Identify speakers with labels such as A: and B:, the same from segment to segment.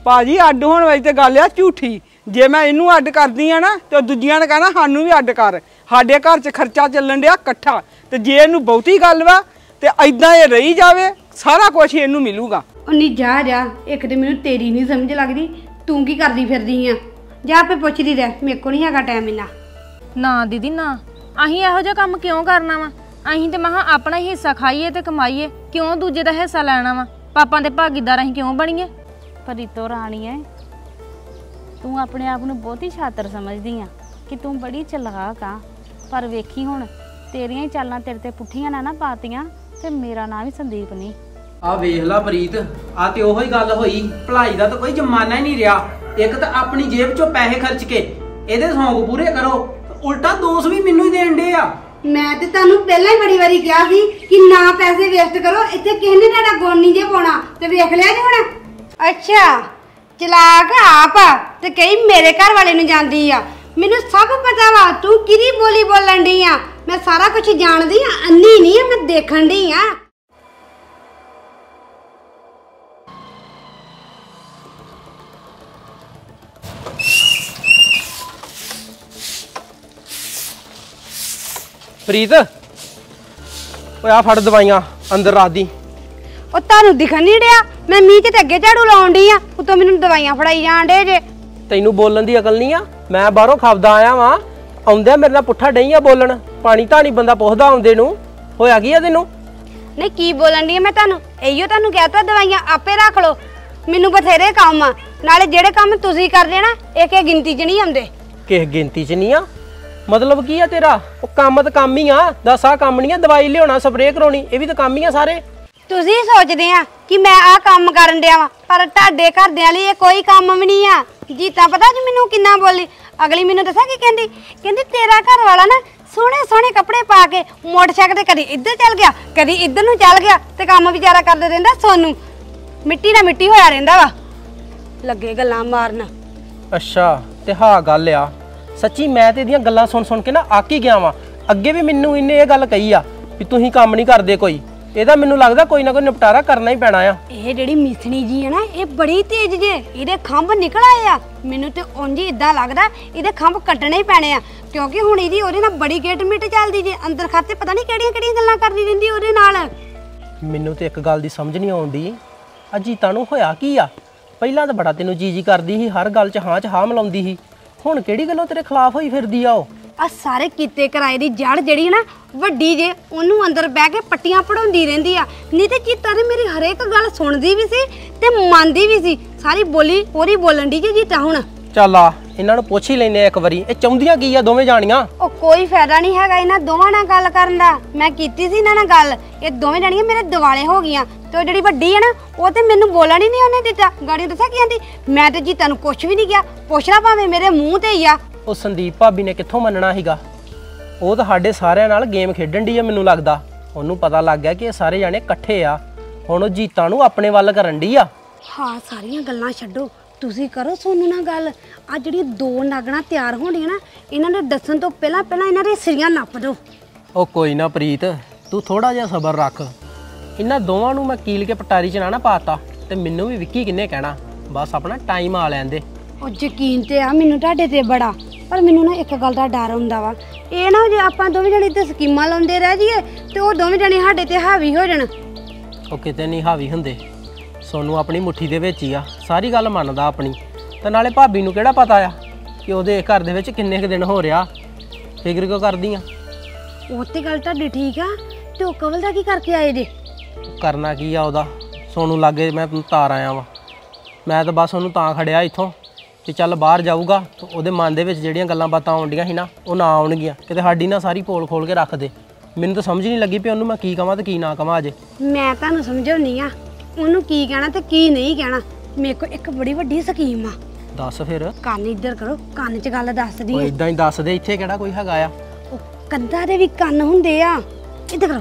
A: भाजी अड्ड होने वाली तो गल आ झूठी। जे मैं इनू अड्ड करदी आ ना तो दूजियां ने कहना सानू भी अड्ड कर। साडे घर च खर्चा चलन दिया कट्ठा, ते जे इनू बहुती गल वा ते इदां ये रही जावे सारा कुछ इनू मिलूगा।
B: नी जा जा, एक तो मैनू तेरी नहीं समझ लगदी, तू की करदी फिरदी आ? जा पे पुछदी रह, मेरे को नहीं हैगा टाइम इन्ना।
C: ना दीदी ना, अहीं इहो जिहा काम क्यों करना वा? अहीं ते महा अपना ही हिस्सा खाइए ते कमाइए, क्यों दूजे दा हिस्सा लेना वा? पापा दे भागीदार अहीं क्यों बणीए?
D: पर रितो राणी है, तू अपने आप नूं बहुत ही छात्र समझदी आ कि तू बड़ी चलाक आ, पर वेखी हुण तेरियां ही चालां तेरे ते पुट्ठियां ना पातियां ते मेरा नाम ही संदीप नहीं।
E: आ वेख ला प्रीत, आ ते ओही गल होई, भलाई दा तो कोई जमाना ही नहीं रहा। एक तो अपनी जेब चों पैसे खर्च के एदे शौक पूरे करो, उल्टा दोष भी मैनू ही देण दे आ।
B: मैं ते तुहानू पहला ही बड़ी बारी कहा सी कि ना पैसे वेस्ट करो, इत्थे किसी ने तुहाडा गुण नहीं जे पाउणा, ते वेख लिया जी हुण। अच्छा चलाक आप ते कई मेरे घर वाले नूं जांदी आ, मैनू सब पता वा तू किहदी बोली बोलन डी आ, मैं सारा कुछ जानदी आ, अन्नी नहीं आ, मैं देखण डी आ।
E: प्रीत ओए आ फड़ दवाइयां अंदर रात दी।
B: ਉਹ ਤੁਹਾਨੂੰ ਦਿਖਣ ਨਹੀਂ ਡਿਆ ਮੈਂ ਮੀਂਹ ਤੇ ਅੱਗੇ ਝਾੜੂ ਲਾਉਣ ਡਈ ਆ, ਉਤੋਂ ਮੈਨੂੰ ਦਵਾਈਆਂ ਫੜਾਈ ਜਾਣ ਡੇ ਜੇ।
E: ਤੈਨੂੰ ਬੋਲਣ ਦੀ ਅਕਲ ਨਹੀਂ ਆ? ਮੈਂ ਬਾਹਰੋਂ ਖਾਵਦਾ ਆਇਆ ਵਾਂ, ਆਉਂਦਿਆਂ ਮੇਰੇ ਨਾਲ ਪੁੱਠਾ ਡਈ ਆ ਬੋਲਣ। ਪਾਣੀ ਧਾਣੀ ਬੰਦਾ ਪੁੱਛਦਾ ਆਉਂਦੇ ਨੂੰ, ਹੋਇਆ ਕੀ ਆ ਤੈਨੂੰ?
B: ਨਹੀਂ ਕੀ ਬੋਲਣ ਡਈ ਆ ਮੈਂ ਤੁਹਾਨੂੰ? ਇਹੋ ਤੁਹਾਨੂੰ ਕਹਿਤਾ ਦਵਾਈਆਂ ਆਪੇ ਰੱਖ ਲਓ, ਮੈਨੂੰ ਬਥੇਰੇ ਕੰਮ ਆ, ਨਾਲੇ ਜਿਹੜੇ ਕੰਮ ਤੁਸੀਂ ਕਰਦੇ ਨਾ ਇੱਕ ਗਿਣਤੀ 'ਚ ਨਹੀਂ ਆਉਂਦੇ।
E: ਕਿਸ ਗਿਣਤੀ 'ਚ ਨਹੀਂ ਆ? मतलब की है तेरा? वो काम तो काम ही आ, दस आ काम नहीं है, दवाई लियाना स्प्रे करानी, ये भी तो काम ही है सारे।
B: ਤੁਸੀਂ ਸੋਚਦੇ ਆ ਕਿ ਮੈਂ ਆ ਕੰਮ ਕਰਨ ਡਿਆ ਵਾਂ, ਪਰ ਤੁਹਾਡੇ ਘਰਦਿਆਂ ਲਈ ਇਹ ਕੋਈ ਕੰਮ ਵੀ ਨਹੀਂ ਆ। ਜੀਤਾ ਪਤਾ ਜੀ ਮੈਨੂੰ ਕਿੰਨਾ ਬੋਲੀ, ਅਗਲੀ ਮੈਨੂੰ ਦੱਸਿਆ ਕੀ ਕਹਿੰਦੀ? ਕਹਿੰਦੀ ਤੇਰਾ ਘਰ ਵਾਲਾ ਨਾ ਸੋਹਣੇ ਸੋਹਣੇ ਕੱਪੜੇ ਪਾ ਕੇ ਮੋਟਰਸਾਈਕਲ ਤੇ ਕਦੀ ਇੱਧਰ ਚੱਲ ਗਿਆ ਕਦੀ ਇੱਧਰ ਨੂੰ ਚੱਲ ਗਿਆ, ਤੇ ਕੰਮ ਵਿਚਾਰਾ ਕਰਦੇ ਰਹਿੰਦਾ ਸੋਨੂੰ, ਮਿੱਟੀ ਨਾਲ ਮਿੱਟੀ ਹੋਇਆ ਰਹਿੰਦਾ ਵਾ, ਲੱਗੇ ਗੱਲਾਂ ਮਾਰਨ।
E: ਅੱਛਾ ਤੇ ਹਾਂ ਗੱਲ ਆ सच्ची, मैं तो इहदियां गल्लां सुन सुन के ना आक ही गया वां। अगे भी मैनू इन्हें ये गल कही आ भी तुसीं काम नहीं करदे कोई, ਇਹਦਾ ਮੈਨੂੰ ਲੱਗਦਾ ਕੋਈ ਨਾ ਕੋਈ ਨਿਪਟਾਰਾ ਕਰਨਾ ਹੀ ਪੈਣਾ ਆ।
B: ਇਹ ਜਿਹੜੀ ਮਿਸਣੀ ਜੀ ਹੈ ਨਾ ਇਹ ਬੜੀ ਤੇਜ਼ ਜੇ, ਇਹਦੇ ਖੰਭ ਨਿਕਲ ਆਏ ਆ, ਮੈਨੂੰ ਤੇ ਉਂਝ ਹੀ ਇਦਾਂ ਲੱਗਦਾ ਇਹਦੇ ਖੰਭ ਕੱਟਣੇ ਹੀ ਪੈਣੇ ਆ, ਕਿਉਂਕਿ ਹੁਣ ਇਹਦੀ ਉਹਦੇ ਨਾਲ ਬੜੀ ਗੇਟ ਮਿੱਟ ਚੱਲਦੀ ਜੇ, ਅੰਦਰ ਖਾਤੇ ਪਤਾ ਨਹੀਂ ਕਿਹੜੀਆਂ ਕਿਹੜੀਆਂ ਗੱਲਾਂ ਕਰਦੀ ਰਹਿੰਦੀ ਉਹਦੇ ਨਾਲ।
E: ਮੈਨੂੰ ਤੇ ਇੱਕ ਗੱਲ ਦੀ ਸਮਝ ਨਹੀਂ ਆਉਂਦੀ, ਅਜੀਤਾ ਨੂੰ ਹੋਇਆ ਕੀ ਆ? ਪਹਿਲਾਂ ਤਾਂ ਬੜਾ ਤੈਨੂੰ ਜੀ ਕਰਦੀ ਸੀ, ਹਰ ਗੱਲ 'ਚ ਹਾਂ ਮਿਲਾਉਂਦੀ ਸੀ, ਹੁਣ ਕਿਹੜੀ ਗੱਲੋਂ ਤੇਰੇ ਖਿਲਾਫ ਹੋਈ ਫਿਰਦੀ ਆ? ਉਹ
B: ਆ ਸਾਰੇ ਕੀਤੇ ਕਿਰਾਏ ਦੀ ਜੜ ਜਿਹੜੀ ਨਾ ਵੱਡੀ ਜੇ, ਉਹਨੂੰ ਅੰਦਰ ਬਹਿ ਕੇ ਪੱਟੀਆਂ ਪੜਾਉਂਦੀ ਰਹਿੰਦੀ ਆ, ਨਹੀਂ ਤੇ ਜੀਤਾ ਤੇ ਮੇਰੀ ਹਰੇਕ ਗੱਲ ਸੁਣਦੀ ਵੀ ਸੀ ਤੇ ਮੰਨਦੀ ਵੀ ਸੀ, ਸਾਰੀ ਬੋਲੀ ਉਹਦੀ ਬੋਲਣ ਦੀ ਜੀਤਾ। ਹੁਣ
E: ਚੱਲ ਆ ਇਹਨਾਂ ਨੂੰ ਪੁੱਛ ਹੀ ਲੈਨੇ ਇੱਕ ਵਾਰੀ, ਇਹ ਚਾਹੁੰਦੀਆਂ ਕੀ ਆ ਦੋਵੇਂ ਜਾਣੀਆਂ?
B: ਉਹ ਕੋਈ ਫਾਇਦਾ ਨਹੀਂ ਹੈਗਾ ਇਹਨਾਂ ਦੋਵਾਂ ਨਾਲ ਗੱਲ ਕਰਨ ਦਾ, ਮੈਂ ਕੀਤੀ ਸੀ ਇਹਨਾਂ ਨਾਲ ਗੱਲ, ਇਹ ਦੋਵੇਂ ਜਾਣੀਆਂ ਮੇਰੇ ਦਿਵਾਲੇ ਹੋ ਗਈਆਂ, ਤੇ ਜਿਹੜੀ ਵੱਡੀ ਹੈ ਨਾ ਉਹ ਤੇ ਮੈਨੂੰ ਬੋਲਣ ਹੀ ਨਹੀਂ ਉਹਨੇ ਦਿੱਤਾ। ਗਾੜੀ ਦੱਸਿਆ ਕੀ ਆਂਦੀ, ਮੈਂ ਤੇ ਜੀਤਾ ਨੂੰ ਕੁਛ ਵੀ ਨਹੀਂ ਕਿਹਾ, ਪੁੱਛਣਾ ਭਾਵੇਂ ਮੇਰੇ ਮੂੰਹ ਤੇ ਹੀ ਆ। ਉਹ
E: ਸੰਦੀਪ ਭਾਬੀ ਨੇ ਕਿੱਥੋਂ ਮੰਨਣਾ ਸੀਗਾ? ਉਹ ਤਾਂ ਸਾਡੇ ਸਾਰਿਆਂ ਨਾਲ ਗੇਮ ਖੇਡਣ ਦੀ ਆ, ਮੈਨੂੰ ਲੱਗਦਾ ਉਹਨੂੰ ਪਤਾ ਲੱਗ ਗਿਆ ਕਿ ਇਹ ਸਾਰੇ ਜਾਣੇ ਇਕੱਠੇ ਆ, ਹੁਣ ਉਹ ਜੀਤਾ ਨੂੰ ਆਪਣੇ ਵੱਲ ਕਰਨ ਦੀ ਆ।
B: ਹਾਂ ਸਾਰੀਆਂ ਗੱਲਾਂ ਛੱਡੋ, ਤੁਸੀਂ ਕਰੋ ਸੋਨੂ ਨਾਲ ਗੱਲ, ਆ ਜਿਹੜੀ ਦੋ ਨਾਗਣਾ ਤਿਆਰ ਹੋਣੀਆਂ ਨਾ ਇਹਨਾਂ ਨੂੰ ਦੱਸਣ ਤੋਂ ਪਹਿਲਾਂ ਇਹਨਾਂ ਦੇ ਸਿਰੀਆਂ ਨੱਪ ਦਿਓ।
E: ਉਹ ਕੋਈ ਨਾ ਪ੍ਰੀਤ, ਤੂੰ ਥੋੜਾ ਜਿਹਾ ਸਬਰ ਰੱਖ, ਇਹਨਾਂ ਦੋਵਾਂ ਨੂੰ ਮੈਂ ਕੀਲ ਕੇ ਪਟਾਰੀ 'ਚ ਨਾ ਪਾਤਾ, ਤੇ ਮੈਨੂੰ ਵੀ ਵਿੱਕੀ ਕਿੰਨੇ ਕਹਿਣਾ, ਬਸ ਆਪਣਾ ਟਾਈਮ ਆ ਲੈਂਦੇ। ਉਹ
B: ਯਕੀਨ ਤੇ ਆ ਮੈਨੂੰ ਤੁਹਾਡੇ ਤੇ ਬੜਾ, ਪਰ ਮੈਨੂੰ ਨਾ ਇੱਕ ਗੱਲ ਦਾ ਡਰ ਹੁੰਦਾ ਵਾ, ਇਹ ਨਾ ਜੇ ਆਪਾਂ ਦੋਵੇਂ ਜਣੇ ਤੇ ਸਕੀਮਾਂ ਲਾਉਂਦੇ ਰਹਿ ਜਾਈਏ ਤੇ ਉਹ ਦੋਵੇਂ ਜਣੇ ਸਾਡੇ ਤੇ ਹਾਵੀ ਹੋ ਜਾਣ।
E: ਉਹ ਕਿਤੇ ਨਹੀਂ ਹਾਵੀ ਹੁੰਦੇ, ਸੋਨੂੰ ਆਪਣੀ ਮੁੱਠੀ ਦੇ ਵਿੱਚ ਹੀ ਆ, ਸਾਰੀ ਗੱਲ ਮੰਨਦਾ ਆਪਣੀ, ਤੇ ਨਾਲੇ ਭਾਬੀ ਨੂੰ ਕਿਹੜਾ ਪਤਾ ਆ ਕਿ ਉਹਦੇ ਘਰ ਦੇ ਵਿੱਚ ਕਿੰਨੇ ਕੁ ਦਿਨ ਹੋ ਰਿਹਾ, ਫਿਕਰ ਕਿਉਂ ਕਰਦੀ ਆ? ਉਹ ਤੇ ਗੱਲ ਤੁਹਾਡੀ ਠੀਕ ਆ, ਤੇ ਉਹ ਕਵਲ ਦਾ ਕੀ ਕਰਕੇ ਆਏ ਜੇ? ਕਰਨਾ ਕੀ ਆ ਉਹਦਾ, ਸੋਨੂੰ ਲਾਗੇ ਮੈਂ ਤਾਰ ਆਇਆ ਵਾਂ, ਮੈਂ ਤਾਂ ਬਸ ਉਹਨੂੰ ਤਾਂ ਖੜਿਆ ਇੱਥੋਂ ਕਿ ਚੱਲ ਬਾਹਰ ਜਾਊਗਾ ਤੇ ਉਹਦੇ ਮਨ ਦੇ ਵਿੱਚ ਜਿਹੜੀਆਂ ਗੱਲਾਂ ਬਾਤਾਂ ਆਉਂਦੀਆਂ ਸੀ ਨਾ ਉਹ ਨਾ ਆਉਣਗੀਆਂ, ਕਿਤੇ ਸਾਡੀ ਨਾ ਸਾਰੀ ਪੋਲ ਖੋਲ ਕੇ ਰੱਖ ਦੇ। ਮੈਨੂੰ ਤਾਂ ਸਮਝ ਨਹੀਂ ਲੱਗੀ ਵੀ ਉਹਨੂੰ ਮੈਂ ਕੀ ਕਹਾਂ ਤੇ ਕੀ ਨਾ ਕਹਾਂ ਅਜੇ। ਮੈਂ ਤੁਹਾਨੂੰ ਸਮਝਾਉਣੀ ਆ ਉਹਨੂੰ ਕੀ ਕਹਿਣਾ ਤੇ ਕੀ ਨਹੀਂ ਕਹਿਣਾ, ਮੇਰੇ ਕੋਲ ਇੱਕ ਬੜੀ ਵੱਡੀ ਸਕੀਮ ਆ। ਦੱਸ ਫਿਰ। ਕੰਨ ਇੱਧਰ ਕਰੋ, ਕੰਨ 'ਚ ਗੱਲ ਦੱਸਦੀ ਆ। ਇਦਾਂ ਹੀ ਦੱਸ ਦੇ, ਇੱਥੇ ਕਿਹੜਾ ਕੋਈ ਹੈਗਾ ਆ? ਉਹ ਕੰਧਾਂ ਦੇ ਵੀ ਕੰਨ ਹੁੰਦੇ ਆ, ਇੱਧਰ ਕਰੋ।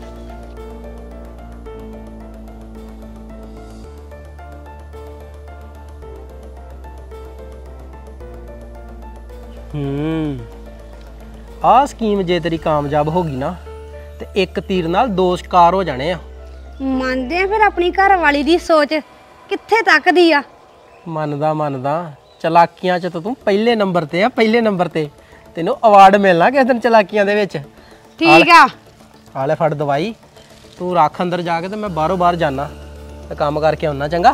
E: आ स्कीम जे तेरी कामयाब होगी ना ते एक तीर नाल दो शिकार हो जाने आ। मानदे फिर अपनी घर वाली दी सोच कित्थे तक दी आ? ਮੰਨਦਾ ਚਲਾਕੀਆਂ 'ਚ ਤਾਂ ਤੂੰ ਪਹਿਲੇ ਨੰਬਰ ਤੇ ਆ, ਪਹਿਲੇ ਨੰਬਰ ਤੇ। ਤੈਨੂੰ ਅਵਾਰਡ ਮਿਲਣਾ ਕਿਸੇ ਦਿਨ ਚਲਾਕੀਆਂ ਦੇ ਵਿੱਚ।
B: ਠੀਕ ਆ।
E: ਆ ਲੈ ਫੜ ਦਵਾਈ, ਤੂੰ ਰੱਖ ਅੰਦਰ ਜਾ ਕੇ ਤੇ ਮੈਂ ਬਾਹਰੋਂ ਬਾਹਰ ਜਾਣਾ ਤੇ ਕੰਮ ਕਰਕੇ ਆਉਣਾ, ਚੰਗਾ?